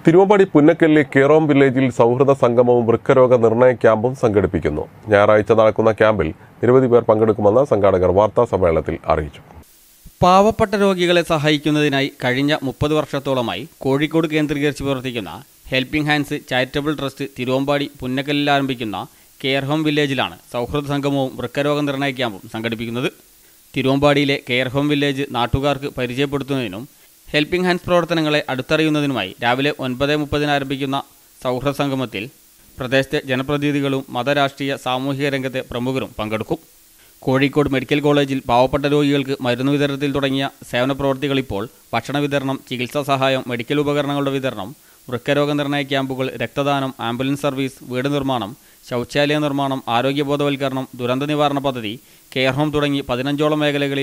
തിരുവമ്പാടി പുന്നക്കലിലെ കേറോം വില്ലേജിൽ സൗഹൃദ സംഗമവും വൃക്കരോഗ നിർണയ ക്യാമ്പും സംഘടിപ്പിക്കുന്നു. ഞായറാഴ്ച നടക്കുന്ന ക്യാമ്പിൽ നിരവധി പേർ പങ്കെടുക്കുമെന്ന് സംഘാടകർ വാർത്താ സമ്മേളനത്തിൽ അറിയിച്ചു. പാവപ്പെട്ട രോഗികളെ സഹായിക്കുന്നതിനായി കഴിഞ്ഞ 30 വർഷത്തോളമായി കോഴിക്കോട് കേന്ദ്രീകരിച്ച് പ്രവർത്തിക്കുന്ന helping hands charitable trust Thiruvambady പുന്നക്കലിൽ ആരംഭിക്കുന്ന കെയർ ഹോം വില്ലേജിലാണ് സൗഹൃദ സംഗമവും വൃക്കരോഗ നിർണയ ക്യാമ്പും സംഘടിപ്പിക്കുന്നത്. തിരുവമ്പാടിയിലെ കെയർ ഹോം വില്ലേജ് നാട്ടുകാർക്ക് പരിചയപ്പെടുത്തുന്നതിനും ഹെൽപ്പിംഗ് ഹാൻഡ്സ് പ്രവർത്തനങ്ങളെ അടുത്തറിയുന്നതിനുമായി രാവിലെ 9:30 ആരംഭിക്കുന്ന സൗഹൃദ സംഗമത്തിൽ പ്രദേശത്തെ ജനപ്രതിനിധികളും മതരാഷ്ട്രീയ സാമൂഹിക രംഗത്തെ പ്രമുഖരും പങ്കെടുക്കും. കോഴിക്കോട് മെഡിക്കൽ കോളേജിൽ പാവപ്പെട്ട രോഗികൾക്ക് മരുന്ന് വിതരണത്തിൽ തുടങ്ങിയ സേവന പ്രവർത്തികൾ ഇപ്പോൾ ഭക്ഷണ വിതരണം, ചികിത്സാ സഹായം, മെഡിക്കൽ ഉപകരണങ്ങളുടെ വിതരണം, വൃക്കരോഗ നിർണയ ക്യാമ്പുകൾ, രക്തദാനം, ആംബുലൻസ് സർവീസ്, വീട് നിർമ്മാണം, ശൗചാലയ നിർമ്മാണം, ആരോഗ്യ ബോധവൽക്കരണം, ദുരന്ത നിവാരണ പദ്ധതി, കെയർ ഹോം തുടങ്ങി 15ഓളം മേഖലകളിൽ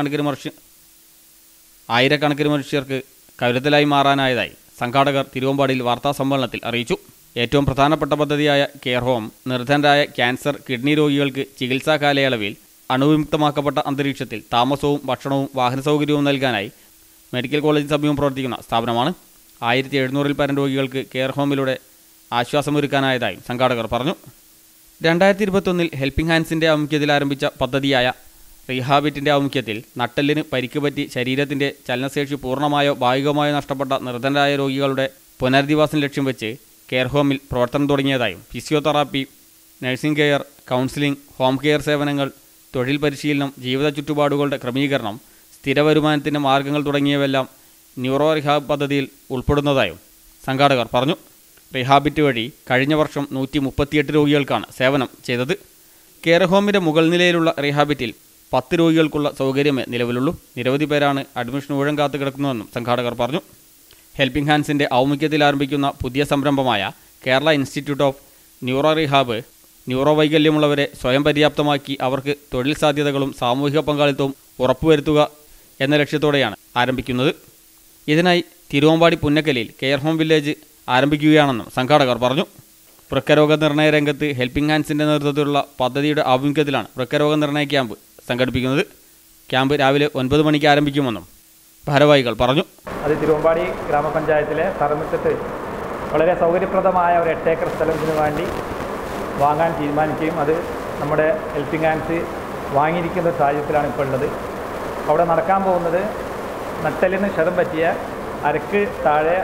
ആയിരക്കണക്കിന് മനുഷ്യർക്ക് കരുതലായി മാറാനായതായി സംഘാടകർ തിരുവമ്പാടിയിൽ വാർത്താ സമ്മേളനത്തിൽ അറിയിച്ചു. ഏറ്റവും പ്രധാനപ്പെട്ട പദ്ധതിയായ കെയർ ഹോം നിർധനരായ ക്യാൻസർ, കിഡ്നി രോഗികൾക്ക് ചികിത്സാ കാലയളവിൽ അണുവിമുക്തമാക്കപ്പെട്ട അന്തരീക്ഷത്തിൽ താമസവും ഭക്ഷണവും വാഹന സൗകര്യവും നൽകാനായി മെഡിക്കൽ കോളേജിന് സമീപം പ്രവർത്തിക്കുന്ന സ്ഥാപനമാണ്. 1700-ൽ പരം രോഗികൾക്ക് കെയർ ഹോമിലൂടെ ആശ്വാസമൊരുക്കാനായതായും സംഘാടകർ പറഞ്ഞു. 2021-ൽ ഹെൽപ്പിംഗ് ഹാൻഡ്സിൻ്റെ ആഭിമുഖ്യത്തിൽ ആരംഭിച്ച പദ്ധതിയായ റീഹാബിറ്റിൻ്റെ ആഭിമുഖ്യത്തിൽ നട്ടെല്ലിന് പരിക്ക് പറ്റി ശരീരത്തിൻ്റെ ചലനശേഷി പൂർണ്ണമായോ ഭാഗികമായോ നഷ്ടപ്പെട്ട നിർധനരായ രോഗികളുടെ പുനരധിവാസം ലക്ഷ്യം വെച്ച് കെയർ ഹോമിൽ പ്രവർത്തനം തുടങ്ങിയതായും physiotherapy, nursing care, counselling, home care സേവനങ്ങൾ, തൊഴിൽ പരിശീലനം, ജീവിത ചുറ്റുപാടുകളുടെ ക്രമീകരണം, സ്ഥിര വരുമാനത്തിൻ്റെ മാർഗ്ഗങ്ങൾ തുടങ്ങിയവയെല്ലാം ന്യൂറോ റിഹാബ് പദ്ധതിയിൽ ഉൾപ്പെടുന്നതായും സംഘാടകർ പറഞ്ഞു. റിഹാബിറ്റ് വഴി കഴിഞ്ഞ വർഷം 138 രോഗികൾക്കാണ് സേവനം ചെയ്തത്. കെയർ ഹോമിൻ്റെ മുകൾ നിലയിലുള്ള റിഹാബിറ്റിൽ 10 രോഗികൾക്കുള്ള സൗകര്യമേ നിലവിലുള്ളൂ. നിരവധി പേരാണ് അഡ്മിഷൻ ഊഴം കാത്തു കിടക്കുന്നതെന്നും സംഘാടകർ പറഞ്ഞു. ഹെൽപ്പിംഗ് ഹാൻഡ്സിൻ്റെ ആഭിമുഖ്യത്തിൽ ആരംഭിക്കുന്ന പുതിയ സംരംഭമായ Kerala institute of neuro rehab neuro വൈകല്യമുള്ളവരെ സ്വയം പര്യാപ്തമാക്കി അവർക്ക് തൊഴിൽ സാധ്യതകളും സാമൂഹിക പങ്കാളിത്തവും ഉറപ്പുവരുത്തുക എന്ന ലക്ഷ്യത്തോടെയാണ് ആരംഭിക്കുന്നത്. ഇതിനായി തിരുവമ്പാടി പുന്നക്കലിൽ കെയർ ഹോം വില്ലേജ് ആരംഭിക്കുകയാണെന്നും സംഘാടകർ പറഞ്ഞു. വൃക്കരോഗ നിർണയ രംഗത്ത് ഹെൽപ്പിംഗ് ഹാൻഡ്സിൻ്റെ നേതൃത്വത്തിലുള്ള പദ്ധതിയുടെ ആഭിമുഖ്യത്തിലാണ് വൃക്കരോഗ നിർണയ ക്യാമ്പ് സംഘടിപ്പിക്കുന്നത്. ക്യാമ്പ് രാവിലെ 9 മണിക്ക് ആരംഭിക്കുമെന്നും ഭാരവാഹികൾ പറഞ്ഞു. അത് തിരുവമ്പാടി ഗ്രാമപഞ്ചായത്തിലെ തറമുറ്റത്ത് വളരെ സൗകര്യപ്രദമായ ഒരു 8 ഏക്കർ സ്ഥലത്തിന് വേണ്ടി വാങ്ങാൻ തീരുമാനിക്കുകയും അത് നമ്മുടെ ഹെൽപ്പിംഗ് ഹാൻഡ്സ് വാങ്ങിയിരിക്കുന്ന സാഹചര്യത്തിലാണ് ഇപ്പോൾ ഉള്ളത്. അവിടെ നടക്കാൻ പോകുന്നത് നട്ടെല്ലിന് ക്ഷതം പറ്റിയ അരക്ക് താഴെ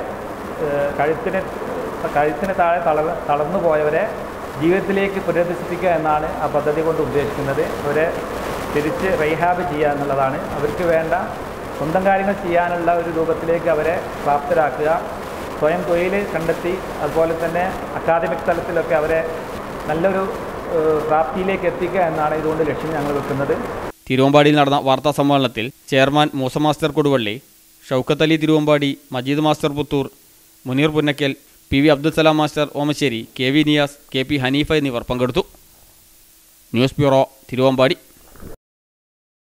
കഴുത്തിന് താഴെ തളർന്നു പോയവരെ ജീവിതത്തിലേക്ക് പുനരധിവസിപ്പിക്കുക എന്നാണ് ആ പദ്ധതി കൊണ്ട് ഉദ്ദേശിക്കുന്നത്. അവരെ തിരിച്ച് റീഹാബ് ചെയ്യുക എന്നുള്ളതാണ്. അവർക്ക് വേണ്ട സ്വന്തം കാര്യങ്ങൾ ചെയ്യാനുള്ള ഒരു രൂപത്തിലേക്ക് അവരെ പ്രാപ്തരാക്കുക, സ്വയം തൊഴിൽ കണ്ടെത്തി അതുപോലെ തന്നെ അക്കാദമിക് തലത്തിലൊക്കെ അവരെ നല്ലൊരു പ്രാപ്തിയിലേക്ക് എത്തിക്കുക എന്നാണ് ഇതുകൊണ്ട് ലക്ഷ്യം ഞങ്ങൾ വെക്കുന്നത്. തിരുവമ്പാടിയിൽ നടന്ന വാർത്താ സമ്മേളനത്തിൽ chairman Moosa master Koduvally, Shoukath Ali Thiruvambady, Majeed master Puthur, Muneer Punnakkal, PV Abdulsalam master Omassery, KV Niyas, KP Haneefa എന്നിവർ പങ്കെടുത്തു. News bureau, Thiruvambady.